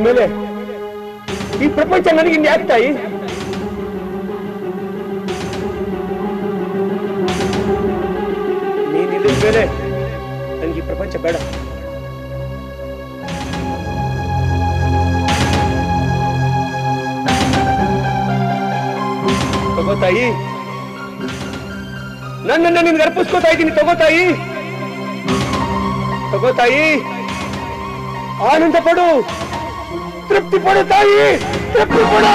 ಮೇಲೆ ಈ ಪ್ರಪಂಚ ನನಗೆ ಇನ್ಯಾಕೆ ತಾಯಿ? ನೀನಿಲ್ಲದ ಮೇಲೆ ನನಗೆ ಈ ಪ್ರಪಂಚ ಬೇಡ. ತಗೋತಾಯಿ, ನನ್ನನ್ನು ನಿನ್ಗೆ ಅರ್ಪಿಸ್ಕೋತಾ ಇದ್ದೀನಿ. ತಗೋತಾಯಿ, ತಗೋತಾಯಿ, ಆನಂದ ಪಡು, ತೃಪ್ತಿ ಪಡು ತಾಯಿ, ತೃಪ್ತಿ ಪಡು.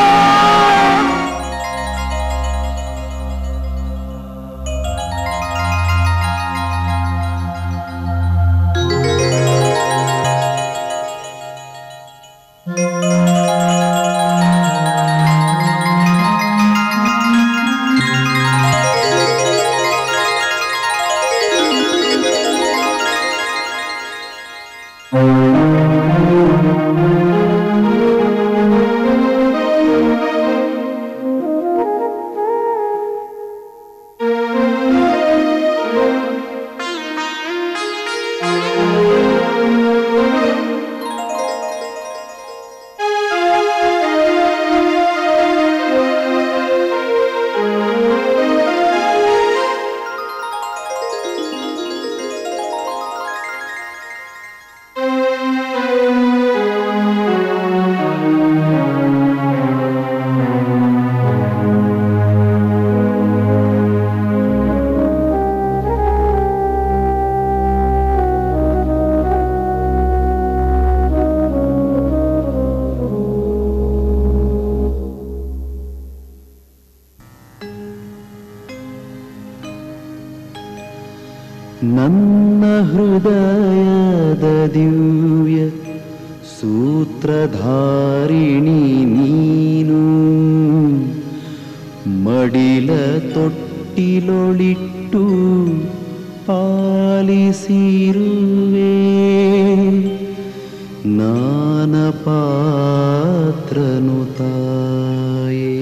ನನ್ನ ಹೃದಯದ ದಿವ್ಯ ಸೂತ್ರಧಾರಿಣಿ ನೀನು, ಮಡಿಲ ತೊಟ್ಟಿಲೊಳಿಟ್ಟು ಪಾಲಿಸಿರುವೆ. ನಾನ ಪಾತ್ರನು ತಾಯೇ,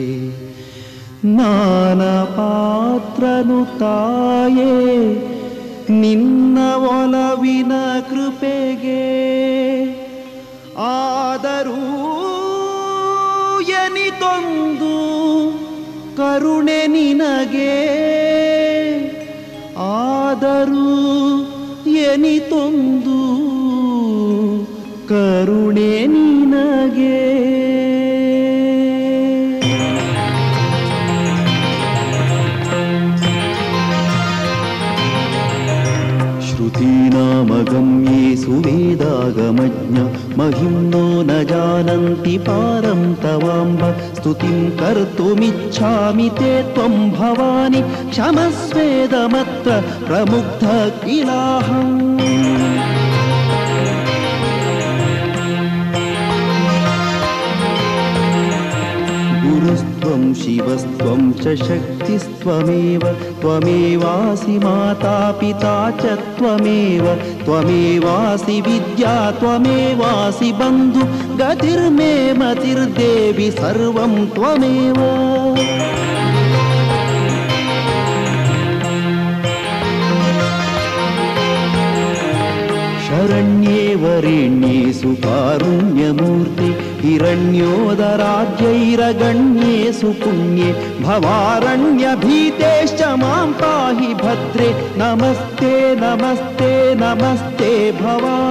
ನಾನ ಪಾತ್ರನು ತಾಯೇ, ನಿನ್ನ ಒಲವಿನ ಕೃಪೆಗೆ. ಆದರೂ ಎನಿತೊಂದು ಕರುಣೆ ನಿನಗೆ, ಆದರೂ ಎನಿತೊಂದು ಕರುಣೆ ನಿನಗೆ. ಶ್ರುತೀನಾಮಗಮ್ಯೇ ಸುವೇದಾಗಮಜ್ಞ महिम्नो न जानन्ति पारं तवाम्ब. स्तुतिं कर्तुमिच्छामि ते त्वं भवानि, क्षमस्वेदमत्र प्रमुग्ध किलाहम्. गुरुस्त्वं शिवस्त्वं च शक्तिस्त्वमेव, त्वमेवासि माता पिता च त्वमेव, त्वमेवासि विद्या त्वमेवासि बन्धु, गतिर्मे मतिर्देवि सर्वं त्वमेव. शरण्ये वरेण्ये सुकारुण्यमूर्ते, हिरण्योदराद्यैरगण्ये सुपुण्ये, भवारण्यभीतेश्च मां पाहि भद्रे. नमस्ते नमस्ते नमस्ते भवानि.